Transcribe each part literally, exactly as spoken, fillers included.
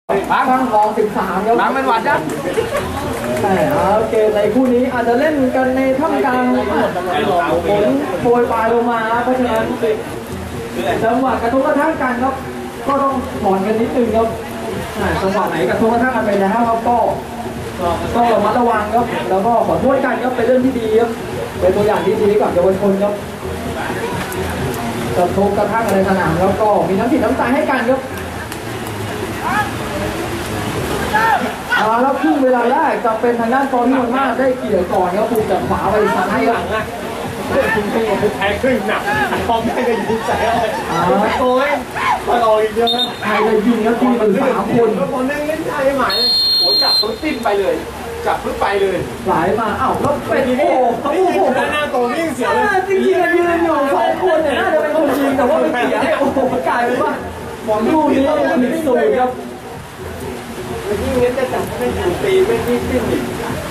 บ้างทางทองสิบสามครับบางเป็นหวัดนะแต่เกมในคู่นี้อาจจะเล่นกันในท่ามกลางฝนโปรยปลายลงมาเพราะฉะนั้นจังหวะกระทบกระทั่งกันครับก็ต้องผ่อนกันนิดนึงครับจังหวะไหนกระทบกระทั่งกันไปแล้วครับก็ต้องระมัดระวังครับแล้วก็ขอโทษกันครับเป็นเรื่องที่ดีครับเป็นตัวอย่างที่ดีกับเยาวชนครับกระทบกระทั่งในสนามครับก็มีน้ำจิตน้ำใจให้กันครับเอาแล้วครึ่งเวลาแรกจะเป็นทางด้านตอนที่มันมากได้เกี่ยวก่อนครับถูกจากขวาไปซ้ายครับคุณเองแพ้ครึ่งหนักพร้อมไม่ได้ยิงใส่เลยโอ้ยมาลอยอีกเยอะนะใครจะยิงครับทีมเป็นสามคนคนนึงเล่นไทยไหมโอ้จับปุ๊บติ้นไปเลยจับปุ๊บไปเลยหลายมาอ้าวแล้วเป็นโอ้โหหน้าโตยิ่งเสียเลยจริงๆยืนอยู่สองคนเนี่ยน่าจะเป็นคนยิงแต่ว่าไม่เสียโอ้โหกลายเป็นว่าหมอนลูกนี้ไม่สูงครับยิ่งเงี้ยจะจับไม่ถึงตีไม่ยิ่งขึ้นอีก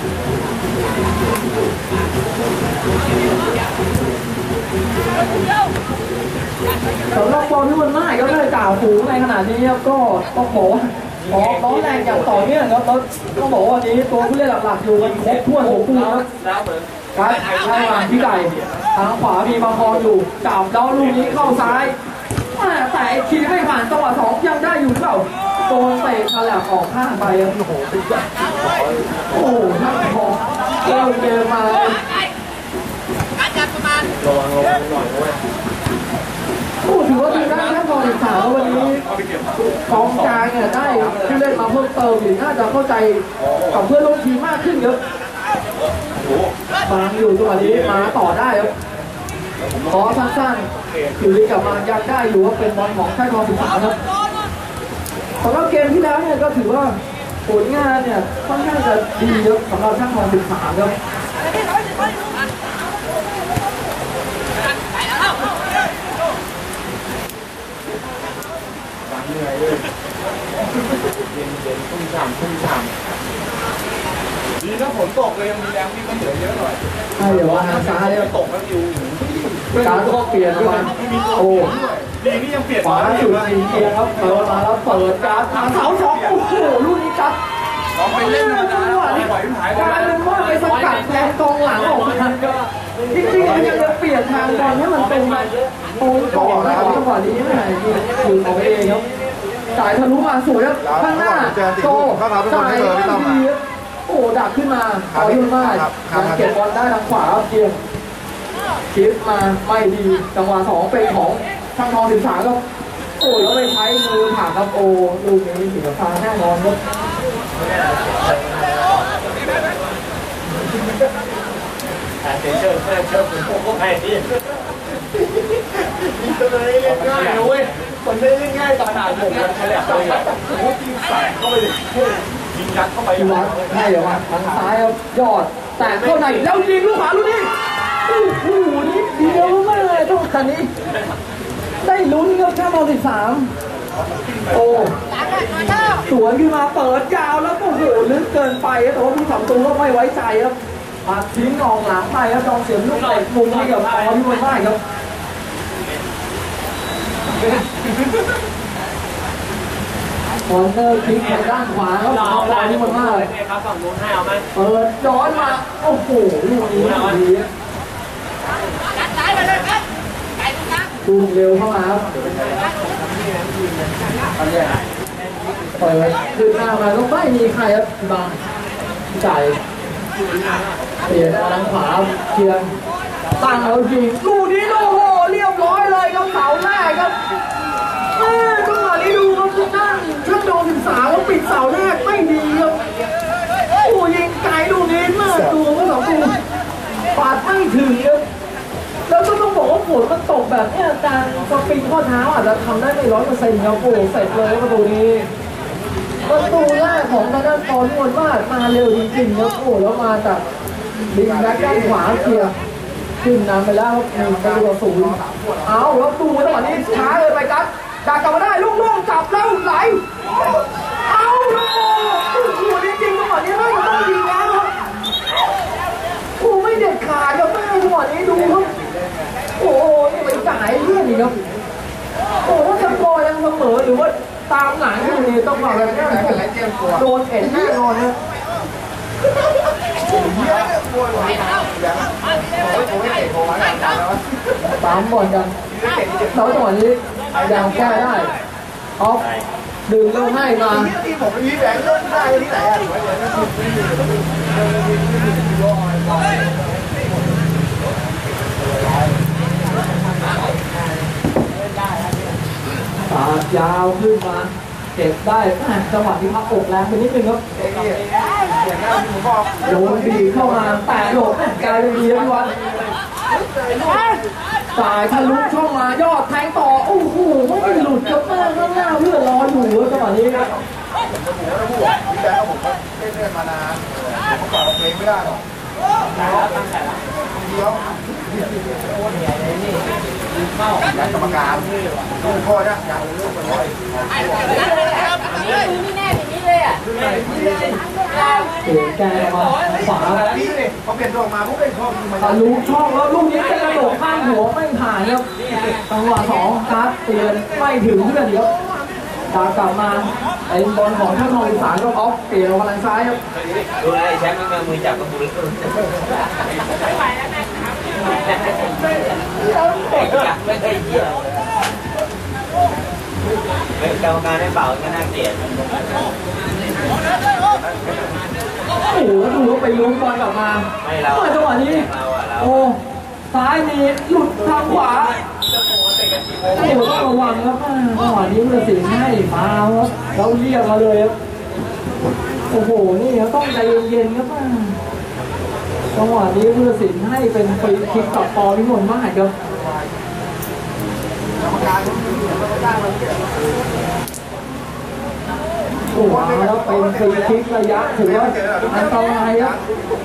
สำหรับบอลที่มันมากก็ได้กล่าวถูงในขณะนี้ครับก็ต้องบอกว่าขอน้องแรงอย่างต่อเนื่องครับแล้วต้องบอกว่าวันนี้ตัวผู้เล่นหลักๆอยู่กันครบถ้วนหกคู่ครับการไอ้ชายหลังพี่ไก่ทางขวามีบางคออยู่จับแล้วลูกนี้เข้าซ้ายแต่ขี่ไม่ผ่านจังหวะสองยังได้อยู่เปล่าโดนเตะฉลับออกข้างไปโอ้โหโอ้โหนั่งพอเริ่มเกมมาการจัดประมาณระวังระวังหน่อยด้วยโอ้ถือว่าทีมด้านแค่พอสิบสามวันนี้กองกลางเนี่ยได้ที่เล่นมาเพิ่มเติมหรือน่าจะเข้าใจกับเพื่อนร่วมทีมมากขึ้นเยอะบางอยู่จังหวะนี้มาต่อได้ครับขอสั้นๆอยู่ดีกับมายังได้อยู่ว่าเป็นบอลของแค่พอสิบสามครับสำหรับเกมที่แล้วเนี่ยก็ถือว่าผลงานเนี่ยค่อนข้างจะดีเยอะสำหรับช่างทองสิบสามครับเหนื่อยเลยเย็นเย็นทุ่มฉ่ำทุ่มฉ่ำดีถ้าฝนตกเลยยังมีแรงที่มันเหลือเยอะหน่อยใช่เดี๋ยวว่าทางซ้ายเนี่ยตกแล้วอยู่การก็เปลี่ยนมาโอ้ดีนี่ยังเปลี่ยนขวาสุดจริงๆครับเปิดมาแล้วเปิดการทางเสาสองโอ้โหลูกนี้จับลองไปเล่นธรรมดาแล้วปล่อยหายกลายเป็นว่าไปสกัดแทนกองหลังออกมาจริงๆมันยังจะเปลี่ยนทางบอลให้มันเป็นโอ้ก่อนแล้วจังหวะนี้ไม่ไหนยิงถูกออกไปเองครับจ่ายทะลุมาสวยครับข้างหน้าโตจ่ายไม่ดีโอ้ดักขึ้นมาต่อยุ่งมากยังเก็บบอลได้ทางขวาเกียร์ชิปมาไม่ดีจังหวะสองเป็นของช่างทองสิบสามครับโอ้แล้วไปใช้มือผ่าครับโอ้ลูกนี้ถึงกับทางแน่นอนครับเชิญเชิญเชิญเชิญผมก็ให้ที่มีตัวเล่นง่ายนะเว้ยคนเล่นง่ายตอนหนาผมมันแฉลบเลยอ่ะโอ้ยิงใส่เข้าไปเลยยิงยัดเข้าไปวัดให้เดี๋ยวมาทางซ้ายครับยอดแต่เข้าในแล้วยิงลูกขวาลูกนี้โอ้โหนี่ดีเยอะมากเลยทุกคันนี้ได้ลุ้นครับแค่มอสิบสามโอ้สวนขึ้นมาเปิดยาวแล้วโอ้โหลึกเกินไปแต่ว่าผู้ทำตัวก็ไม่ไว้ใจครับมาทิ้งออกหลังไปครับจองเสียบลูกเตะมุมให้กับออที่มันได้ครับคอนเนอร์คลิกทางด้านขวาครับออที่มันได้ครับฝั่งนู้นให้เอาไหมเปิดย้อนมาโอ้โหลูกนี้ดีดูเร็วเข้ามาครับเปิดขึ้นหน้ามาก็ไม่มีใครครับบางจ่ายเปลี่ยนทางขวาเชียงตั้งแล้วยิงลูกนี้โอ้โหเรียบร้อยเลยครับเสาแรกครับเออจังหวะนี้ดูครับทุกท่านช่างโดนศึกษาแล้วปิดเสาแรกไม่ดีครับโอ้ยิงไกลลูกนี้เมื่อตัวเมื่อสองตัวปาดไม่ถึงครับแล้วก็ต้องบอกว่าฝนมันตกแบบนี้การสปริงข้อเท้าอาจจะทำได้ไม่ร้อยเปอร์เซ็นต์ครับโอ้เสร็จเลยประตูนี้ประตูแรกของทางด้านตอนนวลว่ามาเร็วจริงๆครับโอ้แล้วมาจากดิงแบ็คด้านขวาเกียร์ขึ้นนำไปแล้วหนึ่งประตูต่อศูนย์เอาแล้วตูจังหวะนี้ช้าเลยไปกัดดักกลับมาได้ลูกโล่งจับแล้วไหลเอาแล้วโอ้โหจริงๆจังหวะนี้ไม่ต้องยิงแล้วครับโอ้ไม่เด็ดขาดครับแม่จังหวะนี้ดูครับโอ้โหนี่ไปจ่ายเพื่อนอีกครับโอ้ถ้าสกอร์ยังเสมอหรือว่าตามหลังอยู่นี่ต้องบอกเลยโดนเอ็นแน่นอนนะตามบอลกันแล้วจังหวะนี้ยังแก้ได้ออฟดึงเริ่มให้มาที่ผมไม่มีแบงค์เล่นได้ที่ไหนอ่ะปาดยาวขึ้นมาเก็บได้จังหวะที่พักอกแรงไปนิดนึงครับโดนบีเข้ามาแต่โดดกลายเป็นดีแล้วพี่วันสายทะลุช่องมายอดแทงต่อโอ้โหไม่หลุดกับแม่ข้างหน้าเพื่อนรออยู่จังหวะนี้ครับพี่แบงค์ผมก็เล่นเล่นมานานผมก็เพลงไม่ได้หรอกเดียวย้ายกรรมการดูพ่อนะอย่างเรื่องมันร้อยนี่แน่อย่างนี้เลยอ่ะเสียแกมาขวานี่เลยเขาเปลี่ยนตัวมาพวกเป็นข้อมือทะลุช่องแล้วลูกนี้จะกระโดดข้ามหัวไม่ผ่านครับจังหวะสองครับเตือนไม่ถึงเพื่อนเดียวตากลับมาไอ้บอลของท่านทองอีสานก็ออฟเปลี่ยนมาทางซ้ายครับดูไอ้แชมป์มันมือจับกระปุกไม่ไหวแล้วนะไม่เคยเยี่ยมเป็นกรรมการให้เป่าก็น่าเกลียดโอ้โหดูว่าไปลุ้นบอลกลับมาไม่เราจังหวะนี้โอ้ซ้ายมีหลุดทางขวาโอ้โหต้องระวังครับจังหวะนี้มันสิงให้มาครับเราเรียกมาเลยครับโอ้โหนี่ครับต้องใจเย็นๆครับจังหวะนี้เพื่อสิงให้เป็นฟรีคิกกับปอพิมลมากครับโอ้โหแล้วเป็นฟรีคิกระยะถือว่าอันตรายครับ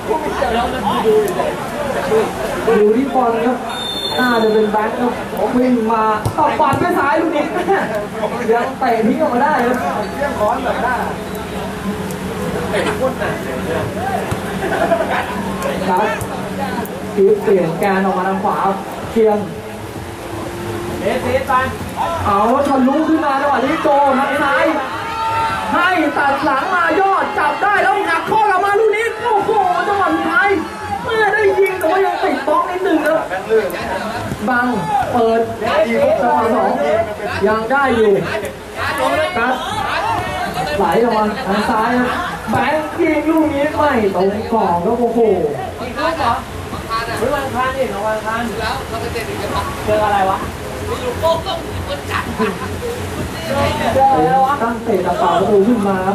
ดูที่บอลครับน่าจะเป็นแบ็คครับวิ่งมาต่อปัดไปซ้ายลูกนี้ยังเตะทิ้งออกมาได้ครับเรื่องค้อนแบบหน้าเตะพุ่นน่ะครับทีเปลี่ยนแกนออกมาทางขวาเชียงเอสเอสไปเอาทะลุขึ้นมาจังหวะนี้โจทางซ้ายให้ตัดหลังมายอดจับได้แล้วหักข้อเรามาลูกนี้โอ้โหจังหวะสุดท้ายเมื่อได้ยิงแต่ว่ายังติดบล็อกนิดหนึ่งครับบังเปิดจังหวะสองยังได้อยู่กัดไหลออกมาทางซ้ายนะแบงค์ยิงลูกนี้ไม่ตรงกรอบแล้วโอ้โหไม่วางคันดิวางคันเจออะไรวะเจออะไรวะตั้งเตะตะเป่าประตูขึ้นมาครับ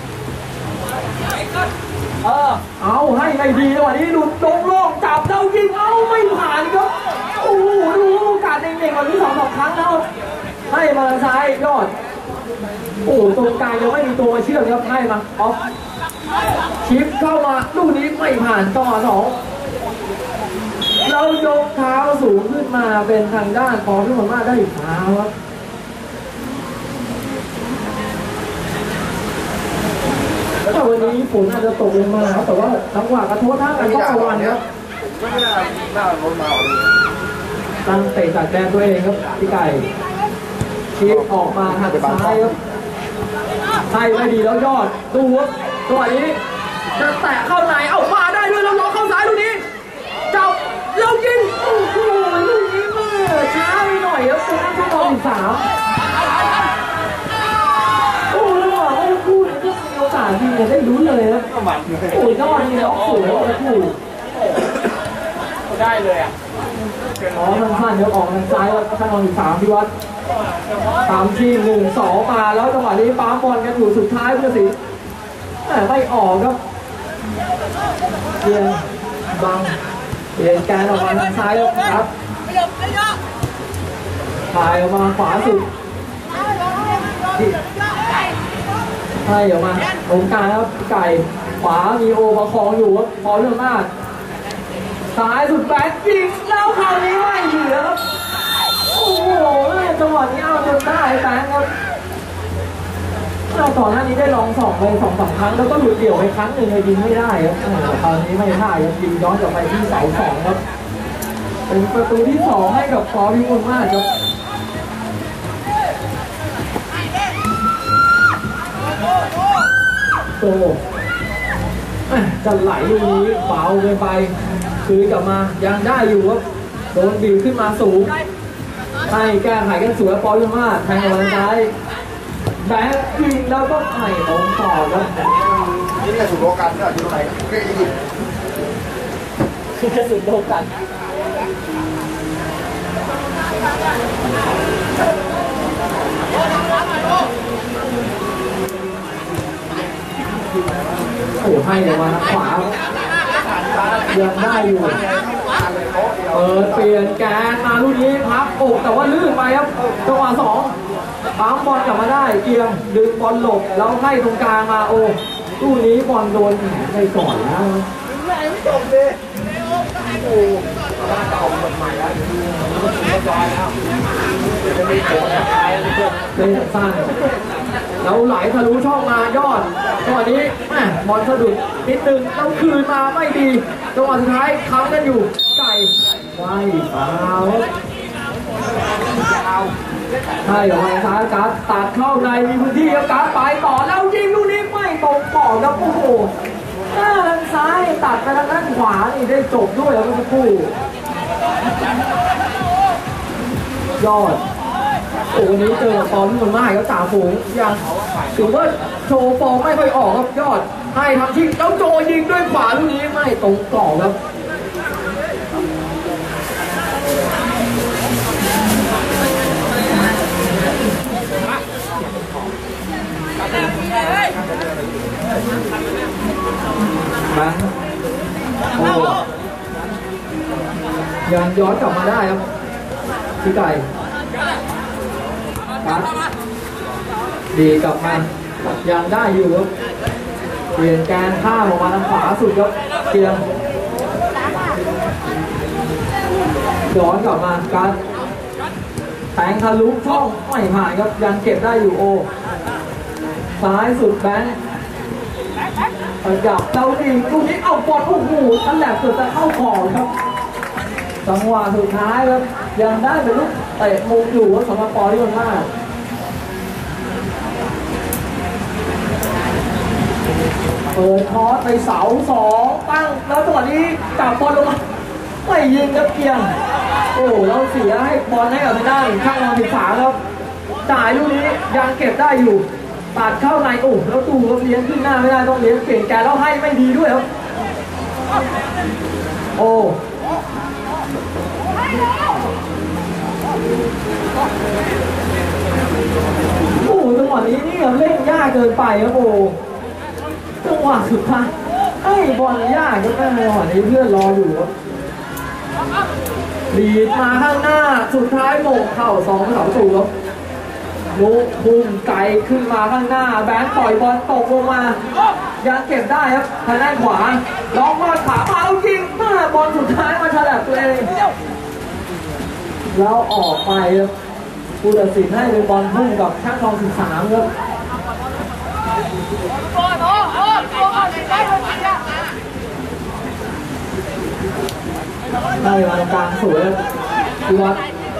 เออเอาให้ไม่ดีจังหวะนี้หลุดตรงโล่งจับเจ้ายิงเอาไม่ผ่านครับโอ้โหดูโอกาสเด็กๆวันนี้สองสองครั้งแล้วให้มาซ้ายยอดโอ้ตรงกลางยังไม่มีตัวมาเชื่อมครับให้มาออฟชิปเข้ามาลูกนี้ไม่ผ่านต่อสองเรายกเท้าสูงขึ้นมาเป็นทางด้านพอที่มันมาได้อีกเท้าครับแล้ววันนี้ฝนอาจจะตกลงมาครับแต่ว่าจังหวะกระทบท่ากันก็สว่างครับไม่น่าหน้ารถมาตั้งเตะจากแดนตัวเองครับพี่ไก่ชิปออกมาทางซ้ายครับใช่ไม่ดีแล้วยอดดูครับจังหวะนี้จะแตะเข้าในเอามาได้ด้วยแล้วล็อกเข้าซ้ายลูกนี้จับแล้วยิงโอ้โหลูกนี้มาช้าไปหน่อยครับเป็นชั่วโมงสามโอ้ระหว่างว่าคู่นี้ก็มีโอกาสดีจะได้ลุ้นเลยครับโอ้ยยอดนี่ล็อกสวยแล้วคู่ได้เลยอ่ะอ๋อมันพลาดเดี๋ยวออกทางซ้ายแล้วชั่วโมงสามพี่วัดสามทีหนึ่งสองมาแล้วจังหวะนี้ปั๊มบอลกันอยู่สุดท้ายเพื่อสิไม่ออกครับเพียงบังเปลี่ยนการออกมาทางซ้ายครับถ่ายออกมาขวาสุดให้ออกมาตรงกลางครับไก่ขวามีโอประคองอยู่ครับพอเรื่องมากซ้ายสุดแบกยิงแล้วคราวนี้ไม่เหลือครับโอ้โหจังหวะนี้เอาจนได้แบงค์ครับก่อนหน้านี้ได้ลองสองไปสองสามครั้งแล้วก็หลุดเดี่ยวไปครั้งหนึ่งเลยยิงไม่ได้ครับแต่คราวนี้ไม่ได้ครับยิงย้อนกลับไปที่เสาสองครับเป็นประตูที่สองให้กับฟอร์พิมลมากครับโตจะไหลลูกนี้เบาเกินไปคืนกลับมายังได้อยู่ครับโดนบีบขึ้นมาสูงให้แก้ไขกันสวยปอยลงมาแทงออกมาซ้ายแบงค์ยิงแล้วก็ไข่ตรงต่อครับนี่แค่สุดโลกันก็อยู่ตรงไหนก็อีกอยู่คือแค่สุดโลกันโอ้ให้เดี๋ยวมาทางขวายังได้อยู่เปิดเปลี่ยนแกนมาลูกนี้พับอกแต่ว่าลื่นไปครับจังหวะสองปั๊มบอลกลับมาได้เกียงดึงบอลหลบแล้วให้ตรงกลางมาโอ้ลูกนี้บอลโดนในก่อนนะไม่จบเลยโอ้บ้านเก่าคนใหม่แล้วเรียบร้อยแล้วจะไม่โกรธเล่นสั้นแล้วไหลทะลุช่องมายอดจังหวะนี้แม่บอลสะดุดนิดนึงต้องคืนมาไม่ดีจังหวะสุดท้ายค้ำกันอยู่ไก่ไว้เปล่าใช่ออกมาซ้ายการ์ดตัดเข้าในมีพื้นที่ครับการ์ดไปต่อแล้วยิงลูกนี้ไม่ตรงต่อครับโอ้โหหน้าทางซ้ายตัดไปทางด้านขวานี่ได้จบด้วยแล้วเมื่อสักครู่ยอดโอ้วันนี้เจอตอนที่มันมากก็จ่าฝูงยังถือว่าโชว์ฟอร์มไม่ค่อยออกครับยอดให้ทำชิงแล้วโจยิงด้วยขวาลูกนี้ไม่ตรงต่อครับมาโอ้ยังย้อนกลับมาได้ครับพี่ไก่ครับดีกลับมายังได้อยู่ครับเปลี่ยนแกนข้ามออกมาทางขวาสุดครับเกียงย้อนกลับมาการแทงทะลุช่องไม่ผ่านครับยังเก็บได้อยู่โอซ้ายสุดแบงค์จับเราดีลูกนี้เอาบอลโอ้โหนั่นแหละเกือบจะเข้าขอบครับจังหวะสุดท้ายครับยังได้เป็นลูกเตะมุมอยู่สำหรับปอที่มันมากเปิดทอสไปเสาสองตั้งแล้วจังหวะนี้จับบอลลงมาไม่ยิงครับเกียงโอ้เราเสียให้บอลให้กับทางด้านข้างนอนสิบสามครับจ่ายลูกนี้ยังเก็บได้อยู่ตัดเข้าในโอ้แล้วตูก็เลี้ยงขึ้นหน้าไม่ได้ต้องเลี้ยงเปลี่ยนแกแล้วให้ไม่ดีด้วยครับโอ้โอ้จังหวะนี้นี่เล่นยากเกินไปครับโอ้จังหวะสุดท้ายไอ้บอลยากก็แม่จังหวะนี้เพื่อนรออยู่ครับดีดมาข้างหน้าสุดท้ายโมงเข่าสองเสาสูครับลุกพุ่งไกลขึ้นมาข้างหน้าแบงค์ปล่อยบอลตกลงมายังเก็บได้ครับทางด้านขวาล็อกบอลขามาแล้วยิงมาบอลสุดท้ายมาฉลับตัวเองแล้วออกไปครับผู้ตัดสินให้เป็นบอลพุ่งกับช่างทองสิบสามครับได้มาตรงกลางสวยดูวัด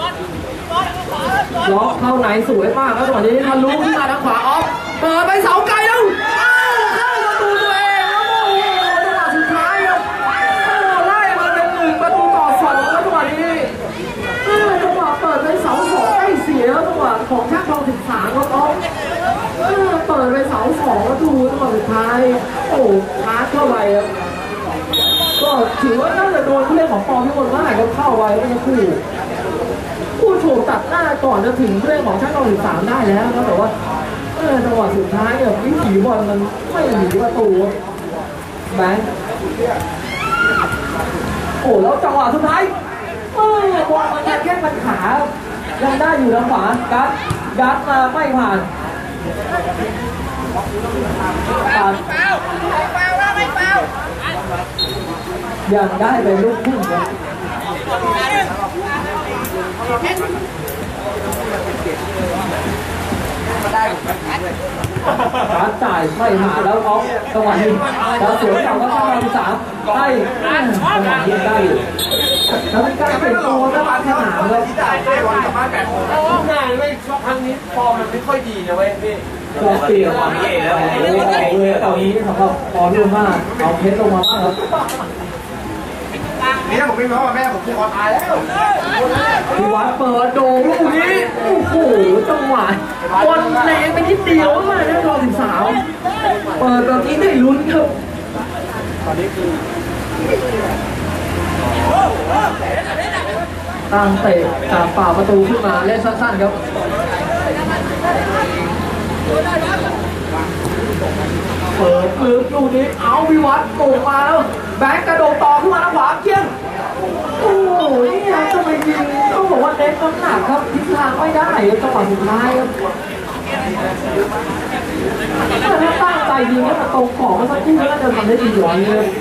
ล็อกเข้าไหนสวยมากแล้วตอนนี้ทะลุขึ้นมาทางขวาออฟเปิดไปเสาไกลแล้วอ้าวเข้าประตูตัวเองแล้วโอ้โหจังหวะสุดท้ายครับไล่มาเป็นหนึ่งประตูต่อสองแล้วจังหวะนี้จังหวะเปิดไปเสาสองไม่เสียแล้วจังหวะของช่างทองสิบสามครับออฟเปิดไปเสาสองแล้วดูจังหวะสุดท้ายโอ้ชาร์จเข้าไปครับก็ถือว่าน่าจะโดนผู้เล่นของปอพี่มนต์มากครับเข้าไปแล้วก็คู่ผู้โฉบตัดหน้าก่อนจะถึงเรื่องของช่างทองสิบสามได้แล้วนะแต่ว่าเออจังหวะสุดท้ายเนี่ยวิถีบอลมันไม่หนีประตูแบงค์โอ้แล้วจังหวะสุดท้ายเออบอลมันแค่มันขายังได้อยู่ทางขวากัดกัดมาไม่ผ่านผ่านยังได้ไปลูกพุ่งครับการจ่ายไม่หาแล้วออฟจังหวะนี้แล้วสวนกลับก็เข้ามาที่สามให้จังหวะยิงได้อยู่แล้วเป็นการเปลี่ยนตัวหน้าสนามเลยที่ได้ได้บอลกลับมาแบบโอ้งานไม่ช่วงครั้งนี้ฟอร์มมันไม่ค่อยดีนะเว้ยพี่ตัวเปลี่ยนความเย่แล้วเลยตอนนี้สำหรับปอนด์ลงมาเอาเพชรลงมาบ้างครับนี่ถ้าผมไม่มีพ่อแม่ผมจะขอตายแล้วพี่วัดเปิดโดมลูกนี้โอ้โหจังหวะบอลแรงไปนิดเดียวมากนะรอสิบสามเปิดแบบนี้ได้ลุ้นครับตอนนี้คือตั้งเตะจากฝ่าประตูขึ้นมาเล่นสั้นๆครับเปิดลึกลูกนี้เอาวิวัฒน์โก่งมาแล้วแบงค์กระโดดต่อขึ้นมาทางขวาเพี้ยนโอ้โหนี่ครับทำไมยิงต้องบอกว่าเน้นน้ำหนักครับทิศทางไม่ได้จังหวะสุดท้ายครับถ้าตั้งใจยิงแล้วมันตรงขอบมันสักทีก็น่าจะทำได้ดีกว่านี้เลย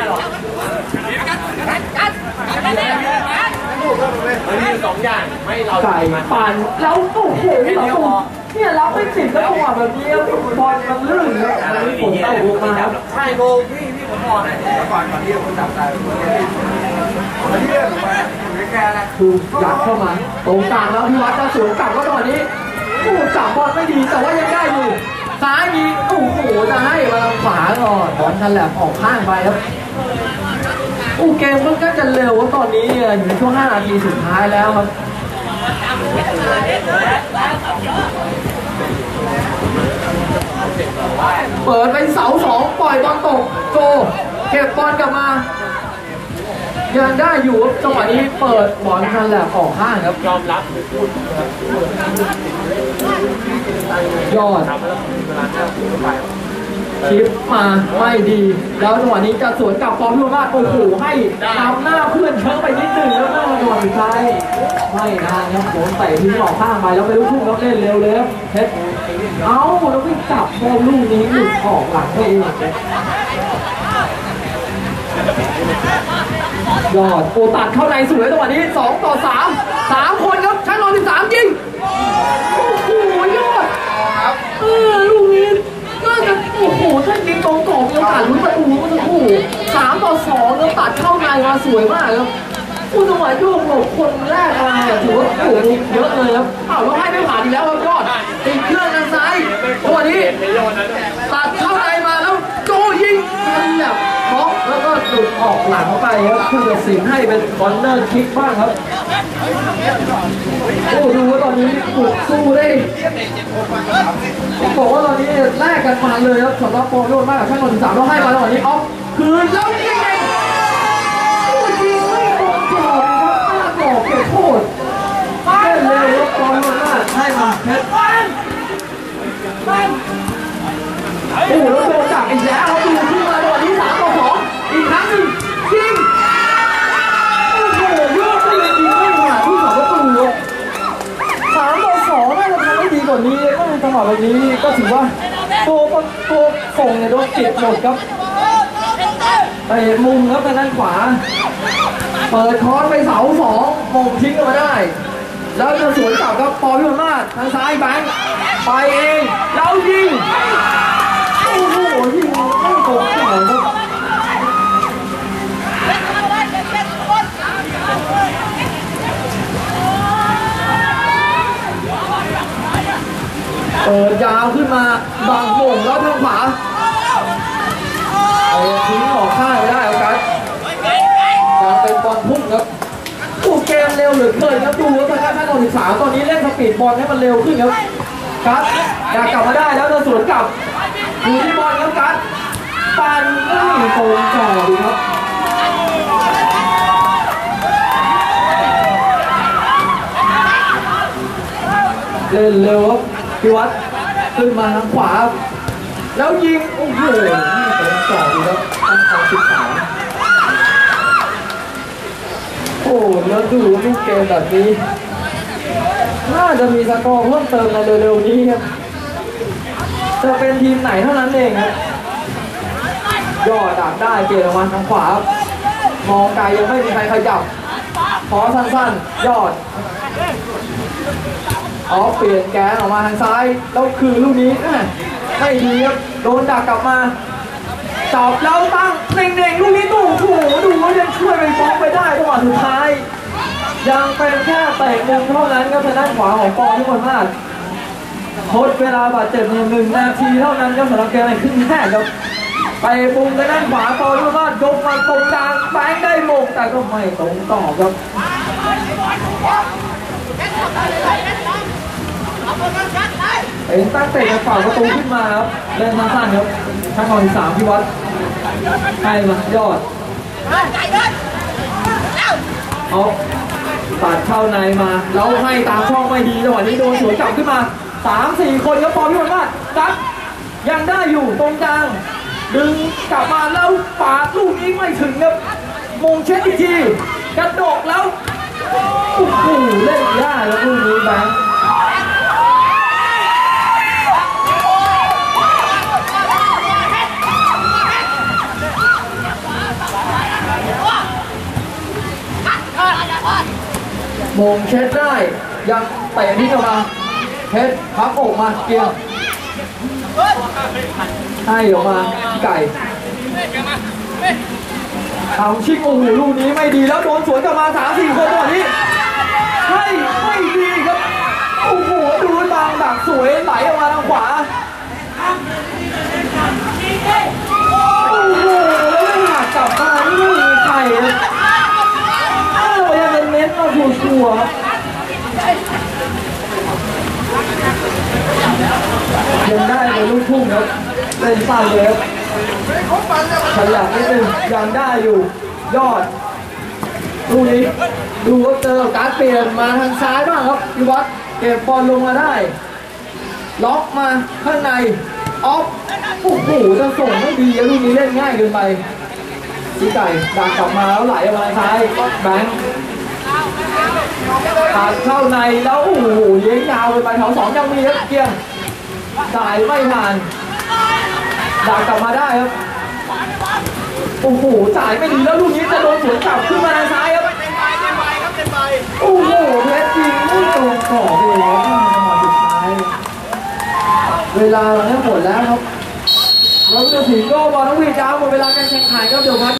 มันมีสองอย่างไม่เราไก่ปั่นแล้วโอ้โหเนี่ยเราไม่ติดแล้วจังหวะแบบนี้บอลมันลื่นแล้วมันมีผลต่อลูกมาครับใช่โบพี่พี่ผมบอกนะก่อนก่อนที่ผมจับตายผมที่เรื่องผมไปไม่แกแล้วถูกยัดเข้ามาตรงกลางแล้วพี่วัดจะสวนกลับก็ตอนนี้โอ้จับบอลไม่ดีแต่ว่ายังได้อยู่ซ้ายยิงโอ้โหจะให้มาขวาก่อนบอลทันแหลมออกข้างไปครับโอ้เกมมันก็จะเร็วว่าตอนนี้อยู่ในช่วงห้านาทีสุดท้ายแล้วครับเปิดไปเสาสองปล่อยบอลตกโจเก็บบอลกลับมายังได้อยู่ครับจังหวะนี้เปิดบอลทันแหลมออกข้างครับยอมรับพูดยอดชิปมาไม่ดีแล้วจังหวะนี้จะสวนกลับฟอร์มลูกบ้านโอ้โหให้ทำหน้าเพื่อนเชิงไปนิดหนึ่งแล้วหน้าจังหวะสุดท้ายไม่นานครับโดนเตะทิ้งออกข้างไปแล้วไปลูกทุ่งแล้วเล่นเร็วเลยครับเพชรเอ้าแล้ววิ่งจับบอลลูกนี้หลุดออกหลังไปเองยอดโอตัดเข้าในสวยจังหวะนี้สองต่อสามสามคนครับชั้นนอนสิบสามยิงโอ้โหยอดเออลูกนี้น่าจะโอ้โหถ้ายิงตรงกรอบมีโอกาสลุ้นประตูก็จะโอ้โหสามต่อสองแล้วตัดเข้าในมาสวยมากครับผู้จังหวะโยกหลบคนแรกมาถือว่าโอ้โหเยอะเลยครับอ้าวแล้วให้ไม่ผ่านอีกแล้วครับยอดติดเครื่องทางซ้ายจังหวะนี้ตัดเข้าในมาแล้วโจยิงทันแบบบล็อกแล้วก็หลุดออกหลังไปครับเพื่อจะสิงให้เป็นคอร์เนอร์คิกบ้างครับโอ้ดูว่าตอนนี้บุกสู้ได้บอกว่าตอนนี้แลกกันมาเลยครับสำหรับโปรโยนมากแค่คนสามต้องให้มาตอนนี้ออฟคืนแล้วยิงไงโอ้ยิงไม่ตรงกรอบครับหน้ากรอบเก็บโทษเล่นเร็วครับโปรโยนมากให้มาเพชรโอ้โหแล้วโดนจับอีกแล้วดูขึ้นมาตอนนี้สามต่อสองอีกครั้งหนึ่งยิงโอ้โหโยกไปเลยยิงไม่ผ่านที่สองประตูสามต่อสองน่าจะทำได้ดีกว่านี้ก็ในจังหวะแบบนี้ก็ถือว่าตัวตัวส่งเนี่ยโดนติดหมดครับไปมุมครับทางด้านขวาเปิดคอร์สไปเสาสองมงทิ้งออกมาได้แล้วจะสวนกลับครับปอพิมพ์มาศทางซ้ายแบงค์ไปเองแล้วยิงโอ้โหยิงไม่ตรงกรอบครับเปิดยาวขึ้นมาบังโป่งแล้วทางขวาเอาทิ้งออกข้างไม่ได้โอกาสยังเป็นบอลพุ่งครับตู้เกมเร็วเหลือเกินครับดูว่าทางด้านท่านศึกษาตอนนี้เล่นสปีดบอลให้มันเร็วขึ้นครับกัสอยากกลับมาได้แล้วจะสวนกลับดูที่บอลครับกัสปันไม่ตรงจ่อดูครับเล่นเร็วครับพิวัตรขึ้นมาทางขวาแล้วยิงโอ้โหนี่เป็นจ่อดูครับตั้งแต่สิบสามโอ้แล้วดูลูกเกมแบบนี้น่าจะมีสกอร์เพิ่มเติมในเร็วๆนี้ครับจะเป็นทีมไหนเท่านั้นเองครับยอดดักได้เปลี่ยนออกมาทางขวามองไกลยังไม่มีใครขยับขอสั้นๆยอดอ๋อเปลี่ยนแกนออกมาทางซ้ายแล้วคือลูกนี้ไม่ดีครับโดนดักกลับมาจับแล้วตั้งเน่งๆลูกนี้ตู้โอ้โหดูว่ายังช่วยไปบล็อกไปได้จังหวะสุดท้ายยังเป็นแค่เตะมุมเท่านั้นครับทางด้านขวาของปอที่คนมากทดเวลาบาดเจ็บเนี่ยหนึ่งนาทีเท่านั้นครับสำหรับเกมในครึ่งแรกครับไปปุงไปด้านขวาต่อที่ว่ายกมาตรงกลางแบงค์ได้มงแต่ก็ไม่ตรงต่อครับเป็นตั้งเตะจากฝั่งประตูขึ้นมาครับเล่นสั้นๆครับช่างหน่อยสามพี่วัดให้มายอดเอาตัดเข้าในมาแล้วให้ตามช่องไม่ดีจังหวะนี้โดนสวนกลับขึ้นมาสามสี่คนครับปอพี่วันมาซัดยังได้อยู่ตรงกลางดึงกลับมาแล้วปาดลูกนี้ไม่ถึงครับมงเช็ดอีกทีกระโดดแล้วโอ้โหเล่นยากแล้วลูกนี้แบงค์มงเช็ดได้ยังเตะที่เข้ามาเพชรพับออกมาเกียร์ให้ออกมาไก่ทำชิงโอ้โหลูกนี้ไม่ดีแล้วโดนสวนกลับมาสามสี่คนตอนนี้ให้ไม่ดีครับโอ้โหดูบางดักสวยไหลออกมาทางขวาโอ้โหแล้วไม่หักกลับมานี่ไม่มีใครเลยเรายังเน้นมาชัวร์ยังได้ในลูกทุ่งครับเล่นสั้นเลยครับขยับนิดนึงยังได้อยู่ยอดลูกนี้ดูว่าเจอการเปลี่ยนมาทางซ้ายบ้างครับพี่วัดเก็บบอลลงมาได้ล็อกมาข้างในออฟโอ้โหจะส่งไม่ดีลูกนี้เล่นง่ายเกินไปพี่ไก่ดักกลับมาแล้วไหลมาซ้ายแบงค์ตัดเข้าในแล้วโอ้โหเลี้ยงยาวไปแถวสองยังมีครับเกียงจ่ายไม่ผ่านดักกลับมาได้ครับโอ้โหจ่ายไม่ดีแล้วลูกนี้จะโดนสวนกลับขึ้นมาทางซ้ายครับโอ้โหเพชรยิงไม่ตรงขอบเลยครับจังหวะสุดท้ายเวลาเราเนี่ยหมดแล้วครับแล้วจะถึงก็บอลต้องวิ่งจ้าหมดเวลาการแข่งขันครับเดี๋ยวพัก